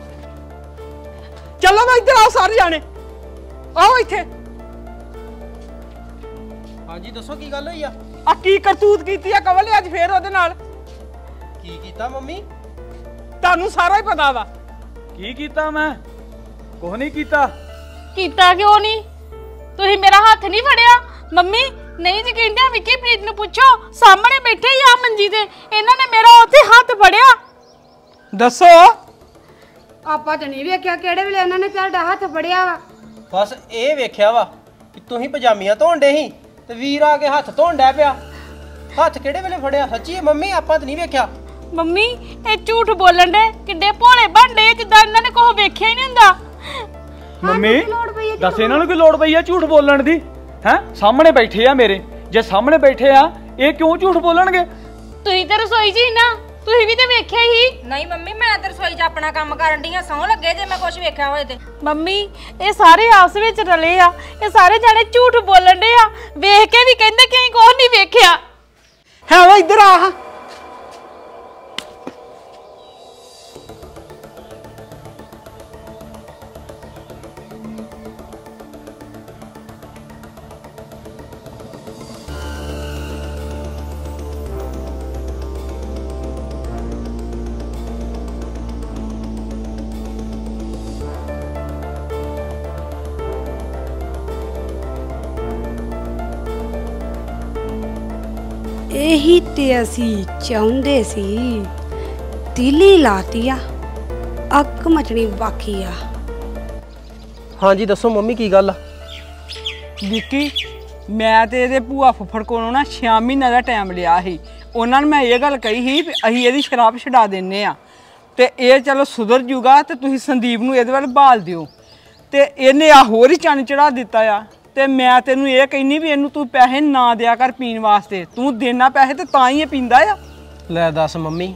A: ਚਲੋ ਮੈਂ ਇੱਧਰ ਆਓ ਸਾਰੇ ਜਾਣੇ, ਆਓ ਇੱਥੇ।
E: ਹਾਂਜੀ ਦੱਸੋ ਕੀ ਗੱਲ ਹੋਈ ਆ?
A: ਆ ਕੀ ਕਰਤੂਤ ਕੀਤੀ ਆ ਕਵਲ ਨੇ ਅੱਜ ਫੇਰ ਉਹਦੇ ਨਾਲ?
E: ਕੀ ਕੀਤਾ ਮੰਮੀ?
A: ਤੁਹਾਨੂੰ ਸਾਰਾ ਹੀ ਪਤਾ ਵਾ।
G: ਕੀ ਕੀਤਾ ਮੈਂ? ਕੁਛ ਨਹੀਂ ਕੀਤਾ।
D: ਕੀਤਾ ਕਿਉਂ ਨਹੀਂ? ਤੁਸੀਂ ਮੇਰਾ ਹੱਥ ਨਹੀਂ ਫੜਿਆ। ਮੰਮੀ ਨਹੀਂ ਜੀ ਕਹਿੰਦੇ ਵਿੱਕੀ ਪ੍ਰੀਤ ਨੂੰ ਪੁੱਛੋ, ਸਾਹਮਣੇ ਬੈਠੇ ਹੀ ਆ ਮੰਜੀ ਤੇ, ਇਹਨਾਂ ਨੇ ਮੇਰਾ ਉੱਥੇ ਹੱਥ ਫੜਿਆ।
A: ਦੱਸੋ।
B: ਆਪਾਂ ਤਾਂ ਨਹੀਂ ਵੇਖਿਆ ਕਿਹੜੇ ਵੇਲੇ ਇਹਨਾਂ ਨੇ ਤੁਹਾਡਾ ਹੱਥ ਫੜਿਆ ਵਾ।
E: ਬਸ ਇਹ ਵੇਖਿਆ ਵਾ ਕਿ ਤੁਸੀਂ ਪਜਾਮੀਆਂ ਧੋਣ ਡੇ ਸੀ ਤੇ ਵੀਰ ਆ ਕੇ ਹੱਥ ਧੋਣ ਡੈ ਪਿਆ। ਹੱਥ ਕਿਹੜੇ ਵੇਲੇ ਫੜਿਆ? ਸੱਚੀ ਮੰਮੀ ਆਪਾਂ ਤਾਂ ਨਹੀਂ ਵੇਖਿਆ।
D: ਮੰਮੀ ਇਹ ਝੂਠ ਬੋਲਣ ਦੇ ਕਿੱਡੇ ਭੋਲੇ ਬਣਦੇ, ਜਿੱਦਾਂ ਇਹਨਾਂ ਨੇ ਕੁਛ ਵੇਖਿਆ ਹੀ ਨਹੀਂ ਹੁੰਦਾ।
G: ਮੰਮੀ ਦੱਸ ਇਹਨਾਂ ਨੂੰ ਕੀ ਲੋੜ ਪਈ ਆ ਝੂਠ ਬੋਲਣ ਦੀ? ਹੈ ਸਾਹਮਣੇ ਬੈਠੇ ਆ ਮੇਰੇ, ਜੇ ਸਾਹਮਣੇ ਬੈਠੇ ਆ ਇਹ ਕਿਉਂ ਝੂਠ ਬੋਲਣਗੇ?
D: ਤੁਸੀਂ ਤੇ ਰਸੋਈ 'ਚ ਹੀ ਨਾ, ਤੁਸੀਂ ਵੀ ਤੇ ਵੇਖਿਆ ਹੀ।
C: ਨਹੀਂ ਮੰਮੀ ਮੈਂ ਤੇ ਰਸੋਈ 'ਚ ਆਪਣਾ ਕੰਮ ਕਰਨ ਡਈ ਆ, ਸੌਂ ਲੱਗੇ ਜੇ ਮੈਂ ਕੁਝ ਵੇਖਿਆ ਹੋਏ ਤੇ।
D: ਮੰਮੀ ਇਹ ਸਾਰੇ ਆਪਸ ਵਿੱਚ ਰਲੇ ਆ, ਇਹ ਸਾਰੇ ਜਾਣੇ ਝੂਠ ਬੋਲਣ ਦੇ ਆ, ਵੇਖ ਕੇ ਵੀ ਕਹਿੰਦੇ ਕਿ ਅਸੀਂ ਕੁਛ ਨਹੀਂ ਵੇਖਿਆ।
A: ਹੈ ਵਾ ਇੱਧਰ ਆ।
B: ਇਹੀ ਤੇ ਅਸੀਂ ਚਾਹੁੰਦੇ ਸੀ, ਤੀਲੀ ਲਾਤੀ ਆ, ਅੱਗ ਮਚਣੀ ਬਾਕੀ ਆ।
E: ਹਾਂਜੀ ਦੱਸੋ ਮੰਮੀ ਕੀ ਗੱਲ ਆ?
A: ਵਿੱਕੀ ਮੈਂ ਤੇ ਇਹਦੇ ਭੂਆ ਫੁੱਫੜ ਕੋਲੋਂ ਨਾ 6 ਮਹੀਨਿਆਂ ਦਾ ਟਾਈਮ ਲਿਆ ਸੀ। ਉਹਨਾਂ ਨੂੰ ਮੈਂ ਇਹ ਗੱਲ ਕਹੀ ਸੀ ਵੀ ਅਸੀਂ ਇਹਦੀ ਸ਼ਰਾਬ ਛਡਾ ਦਿੰਨੇ ਆ ਤੇ ਇਹ ਚਲੋ ਸੁਧਰ ਜੂਗਾ ਤੇ ਤੁਸੀਂ ਸੰਦੀਪ ਨੂੰ ਇਹਦੇ ਵੱਲ ਭਾਲ ਦਿਓ। ਤੇ ਇਹਨੇ ਆ ਹੋਰ ਹੀ ਚੰਨ ਚੜਾ ਦਿੱਤਾ ਆ। ਤੇ ਮੈਂ ਤੈਨੂੰ ਇਹ ਕਹਿੰਨੀ ਵੀ ਇਹਨੂੰ ਤੂੰ ਪੈਸੇ ਨਾ ਦਿਆ ਕਰ ਪੀਣ ਵਾਸਤੇ, ਤੂੰ ਦੇਣਾ ਪੈਸੇ ਤੇ ਤਾਂ ਹੀ ਇਹ ਪੀਂਦਾ ਆ।
E: ਲੈ ਦੱਸ ਮੰਮੀ,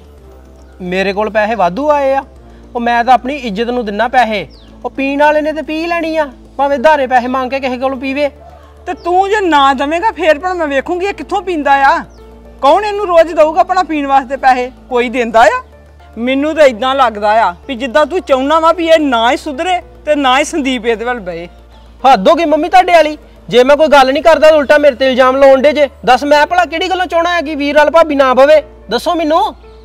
E: ਮੇਰੇ ਕੋਲ ਪੈਸੇ ਵਾਧੂ ਆਏ ਆ, ਉਹ ਮੈਂ ਤਾਂ ਆਪਣੀ ਇੱਜ਼ਤ ਨੂੰ ਦਿੰਨਾ ਪੈਸੇ, ਉਹ ਪੀਣ ਵਾਲੇ ਨੇ ਤੇ ਪੀ ਲੈਣੀ ਆ, ਭਾਵੇਂ ਧਾਰੇ ਪੈਸੇ ਮੰਗ ਕੇ ਕਿਸੇ ਕੋਲੋਂ ਪੀਵੇ।
A: ਤੇ ਤੂੰ ਜੇ ਨਾ ਦਵੇਂਗਾ ਫੇਰ ਪਰ ਮੈਂ ਵੇਖੂੰਗੀ ਇਹ ਕਿੱਥੋਂ ਪੀਂਦਾ ਆ। ਕੌਣ ਇਹਨੂੰ ਰੋਜ਼ ਦਊਗਾ ਆਪਣਾ ਪੀਣ ਵਾਸਤੇ ਪੈਸੇ? ਕੋਈ ਦਿੰਦਾ ਆ? ਮੈਨੂੰ ਤਾਂ ਇਦਾਂ ਲੱਗਦਾ ਆ ਵੀ ਜਿੱਦਾਂ ਤੂੰ ਚਾਹੁੰਦਾ ਵਾ ਵੀ ਇਹ ਨਾ ਹੀ ਸੁਧਰੇ ਤੇ ਨਾ ਹੀ ਸੰਦੀਪ ਇਹਦੇ ਵੱਲ ਬਏ।
E: ਹੱਦ ਹੋ ਗਈ ਮੰਮੀ ਤੁਹਾਡੇ ਵਾਲੀ, ਜੇ ਮੈਂ ਕੋਈ ਗੱਲ ਨਹੀਂ ਕਰਦਾ ਤਾਂ ਉਲਟਾ ਮੇਰੇ ਤੇ ਇਲਜ਼ਾਮ ਲਾਉਣ ਦੇ ਜੇ। ਦੱਸ ਮੈਂ ਭਲਾ ਕਿਹੜੀ ਗੱਲੋਂ ਚਾਹਣਾ ਹੈ ਕਿ ਵੀਰ ਵਾਲ ਭਾਬੀ ਨਾ ਪਵੇ? ਦੱਸੋ ਮੈਨੂੰ।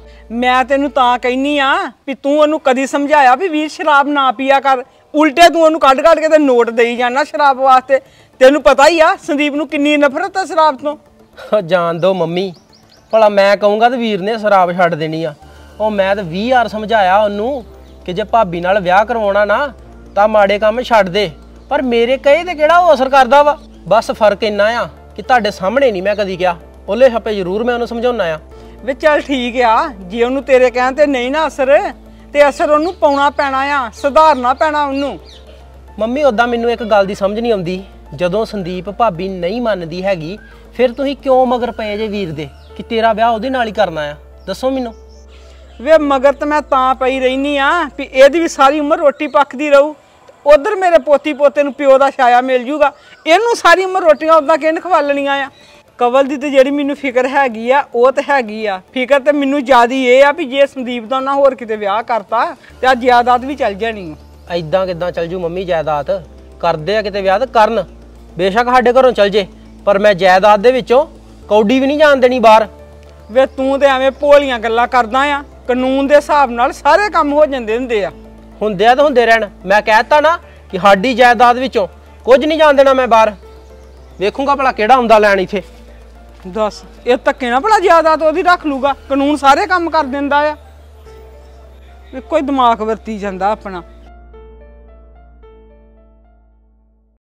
A: ਮੈਂ ਤੈਨੂੰ ਤਾਂ ਕਹਿਨੀ ਆ ਵੀ ਤੂੰ ਉਹਨੂੰ ਕਦੀ ਸਮਝਾਇਆ ਵੀ ਵੀਰ ਸ਼ਰਾਬ ਨਾ ਪੀਆ ਕਰ? ਉਲਟੇ ਤੂੰ ਉਹਨੂੰ ਕੱਢ ਕੇ ਤੇ ਨੋਟ ਦੇਈ ਜਾਣਾ ਸ਼ਰਾਬ ਵਾਸਤੇ। ਤੈਨੂੰ ਪਤਾ ਹੀ ਆ ਸੰਦੀਪ ਨੂੰ ਕਿੰਨੀ ਨਫ਼ਰਤ ਆ ਸ਼ਰਾਬ ਤੋਂ।
E: ਜਾਣ ਦੋ ਮੰਮੀ, ਭਲਾ ਮੈਂ ਕਹੂੰਗਾ ਤੇ ਵੀਰ ਨੇ ਸ਼ਰਾਬ ਛੱਡ ਦੇਣੀ ਆ? ਉਹ ਮੈਂ ਤਾਂ 20 ਵਾਰ ਸਮਝਾਇਆ ਉਹਨੂੰ ਕਿ ਜੇ ਭਾਬੀ ਨਾਲ ਵਿਆਹ ਕਰਵਾਉਣਾ ਨਾ ਤਾਂ ਮਾੜੇ ਕੰਮ ਛੱਡ ਦੇ, ਪਰ ਮੇਰੇ ਕਹੇ ਤੇ ਕਿਹੜਾ ਉਹ ਅਸਰ ਕਰਦਾ ਵਾ। ਬਸ ਫਰਕ ਇੰਨਾ ਆ ਕਿ ਤੁਹਾਡੇ ਸਾਹਮਣੇ ਨਹੀਂ ਮੈਂ ਕਦੀ ਕਿਹਾ, ਉਹਲੇ ਛੱਪੇ ਜ਼ਰੂਰ ਮੈਂ ਉਹਨੂੰ ਸਮਝਾਉਣਾ ਆ।
A: ਵੇ ਚੱਲ ਠੀਕ ਆ, ਜੇ ਉਹਨੂੰ ਤੇਰੇ ਕਹਿਣ ਤੇ ਨਹੀਂ ਨਾ ਅਸਰ ਤੇ ਅਸਰ ਉਹਨੂੰ ਪਾਉਣਾ ਪੈਣਾ ਆ, ਸੁਧਾਰਨਾ ਪੈਣਾ ਉਹਨੂੰ।
E: ਮੰਮੀ ਉੱਦਾਂ ਮੈਨੂੰ ਇੱਕ ਗੱਲ ਦੀ ਸਮਝ ਨਹੀਂ ਆਉਂਦੀ, ਜਦੋਂ ਸੰਦੀਪ ਭਾਬੀ ਨਹੀਂ ਮੰਨਦੀ ਹੈਗੀ ਫਿਰ ਤੁਸੀਂ ਕਿਉਂ ਮਗਰ ਪਏ ਜੇ ਵੀਰ ਦੇ ਕਿ ਤੇਰਾ ਵਿਆਹ ਉਹਦੇ ਨਾਲ ਹੀ ਕਰਨਾ ਆ? ਦੱਸੋ ਮੈਨੂੰ।
A: ਵੇ ਮਗਰ ਤਾਂ ਮੈਂ ਤਾਂ ਪਈ ਰਹਿਨੀ ਆ ਵੀ ਇਹਦੀ ਵੀ ਸਾਰੀ ਉਮਰ ਰੋਟੀ ਪੱਕਦੀ ਰਹੂ, ਉਧਰ ਮੇਰੇ ਪੋਤੀ ਪੋਤੇ ਨੂੰ ਪਿਓ ਦਾ ਛਾਇਆ ਮਿਲ ਜੂਗਾ, ਇਹਨੂੰ ਸਾਰੀ ਉਮਰ ਰੋਟੀਆਂ ਉਦਾਂ ਕਿਹਨ ਖਵਾ ਲੈਣੀਆਂ ਆ। ਕਵਲ ਦੀ ਤੇ ਜਿਹੜੀ ਮੈਨੂੰ ਫਿਕਰ ਹੈਗੀ ਆ ਉਹ ਤੇ ਹੈਗੀ ਆ, ਫਿਕਰ ਤੇ ਮੈਨੂੰ ਜ਼ਿਆਦੀ ਇਹ ਆ ਵੀ ਜੇ ਸੰਦੀਪ ਦਾ ਨਾ ਹੋਰ ਕਿਤੇ ਵਿਆਹ ਕਰਤਾ ਤੇ ਆ ਜਾਇਦਾਦ ਵੀ ਚੱਲ ਜਾਣੀ।
E: ਐਦਾਂ ਕਿੱਦਾਂ ਚੱਲ ਜੂ ਮੰਮੀ? ਜਾਇਦਾਦ ਕਰਦੇ ਆ ਕਿਤੇ ਵਿਆਹ ਤਾਂ ਕਰਨ, ਬੇਸ਼ੱਕ ਸਾਡੇ ਘਰੋਂ ਚੱਲ ਜੇ, ਪਰ ਮੈਂ ਜਾਇਦਾਦ ਦੇ ਵਿੱਚੋਂ ਕੌਡੀ ਵੀ ਨਹੀਂ ਜਾਣ ਦੇਣੀ ਬਾਹਰ।
A: ਵੇ ਤੂੰ ਤੇ ਐਵੇਂ ਭੋਲੀਆਂ ਗੱਲਾਂ ਕਰਦਾ ਆ, ਕਾਨੂੰਨ ਦੇ ਹਿਸਾਬ ਨਾਲ ਸਾਰੇ ਕੰਮ ਹੋ ਜਾਂਦੇ ਹੁੰਦੇ ਆ।
E: ਹੁੰਦੇ ਆ ਤਾਂ ਹੁੰਦੇ ਰਹਿਣ, ਮੈਂ ਕਹਿਤਾ ਨਾ ਕਿ ਸਾਡੀ ਜਾਇਦਾਦ ਵਿੱਚੋਂ ਕੁਝ ਨਹੀਂ ਜਾਣ ਦੇਣਾ ਮੈਂ ਬਾਹਰ। ਵੇਖੂੰਗਾ ਭਲਾ ਕਿਹੜਾ ਹੁੰਦਾ ਲੈਣ ਇੱਥੇ।
A: ਦੱਸ ਇਹ ਧੱਕੇ ਨਾ ਭਲਾ ਜਾਇਦਾਦ ਉਹਦੀ ਰੱਖ ਲੂਗਾ? ਕਾਨੂੰਨ ਸਾਰੇ ਕੰਮ ਕਰ ਦਿੰਦਾ ਆ। ਇੱਕੋ ਹੀ ਦਿਮਾਗ ਵਰਤੀ ਜਾਂਦਾ ਆਪਣਾ।